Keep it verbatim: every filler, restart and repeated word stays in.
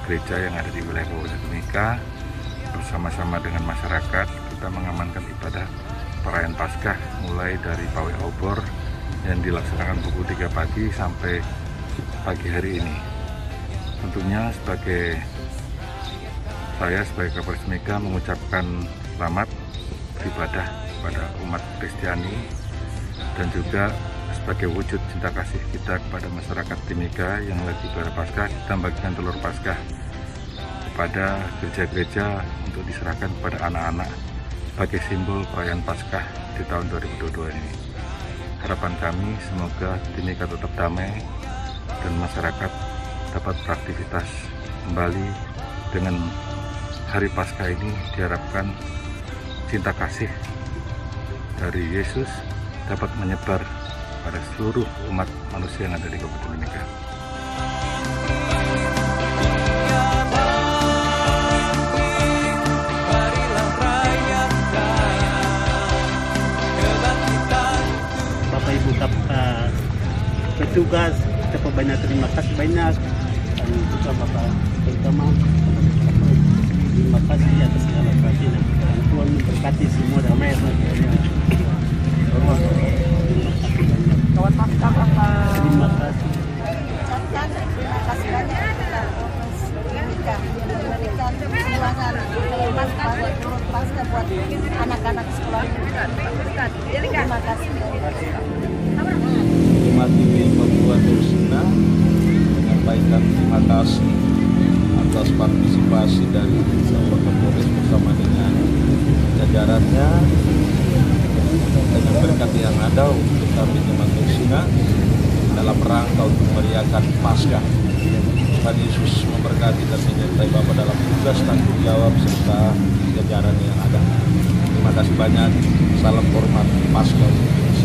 gereja yang ada di wilayah Kabupaten Timika, bersama-sama dengan masyarakat kita mengamankan ibadah perayaan Paskah mulai dari pawai obor yang dilaksanakan pukul tiga pagi sampai pagi hari ini. Tentunya sebagai saya sebagai Kapolres Timika mengucapkan selamat beribadah kepada umat Kristiani, dan juga sebagai wujud cinta kasih kita kepada masyarakat Timika yang lagi ibadah Paskah, kita membagikan telur Paskah kepada gereja-gereja untuk diserahkan kepada anak-anak sebagai simbol perayaan Paskah di tahun dua ribu dua puluh dua ini. Harapan kami semoga Timika tetap damai dan masyarakat dapat beraktivitas kembali. Dengan hari Paskah ini diharapkan cinta kasih dari Yesus dapat menyebar pada seluruh umat manusia yang ada di Kabupaten Timika. Bapak Ibu uh, petugas, kita banyak terima kasih banyak, dan juga Bapak terutama terima kasih atas segala perhatian. Tuhan memberkati semua damai saja. Kawan Paskah Bapak. Terima kasih. Ucapkan terima kasih banyak kita Timika memberikan sumbangan telur Paskah buat telur Paskah buat anak-anak sekolah. Terima kasih. Umat Timika membuat Rusina menyampaikan terima kasih atas partisipasi dari Bapak Kapolres bersama dengan jajarannya dengan berkat yang ada untuk kami Jemaat Rusina dalam rangka untuk meriahkan Paskah. Tuhan Yesus memberkati dan menyertai Bapak dalam tugas tanggung jawab serta jajaran yang ada. Terima kasih banyak. Salam hormat Paskah.